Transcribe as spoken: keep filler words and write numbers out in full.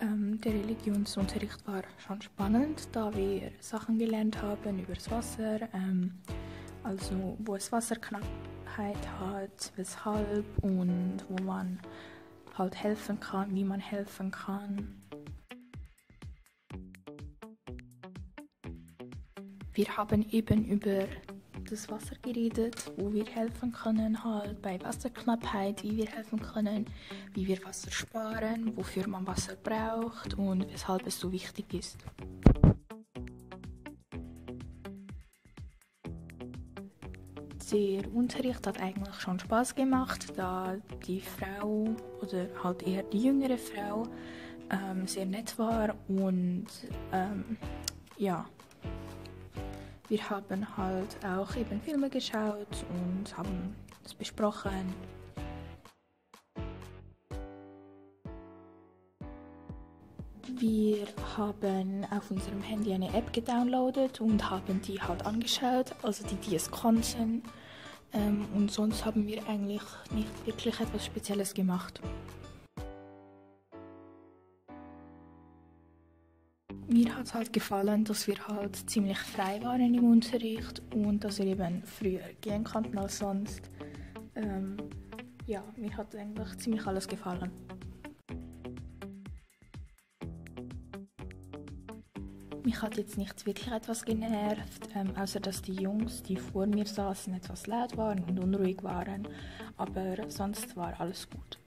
Ähm, der Religionsunterricht war schon spannend, da wir Sachen gelernt haben über das Wasser, ähm, also wo es Wasserknappheit hat, weshalb und wo man halt helfen kann, wie man helfen kann. Wir haben eben über das Wasser geredet, wo wir helfen können, halt bei Wasserknappheit, wie wir helfen können, wie wir Wasser sparen, wofür man Wasser braucht und weshalb es so wichtig ist. Der Unterricht hat eigentlich schon Spaß gemacht, da die Frau oder halt eher die jüngere Frau ähm, sehr nett war und ähm, ja. Wir haben halt auch eben Filme geschaut und haben es besprochen. Wir haben auf unserem Handy eine App gedownloadet und haben die halt angeschaut, also die, die es konnten. Ähm, und sonst haben wir eigentlich nicht wirklich etwas Spezielles gemacht. Mir hat es halt gefallen, dass wir halt ziemlich frei waren im Unterricht und dass wir eben früher gehen konnten als sonst. Ähm, ja, mir hat eigentlich ziemlich alles gefallen. Mich hat jetzt nicht wirklich etwas genervt, ähm, außer dass die Jungs, die vor mir saßen, etwas laut waren und unruhig waren. Aber sonst war alles gut.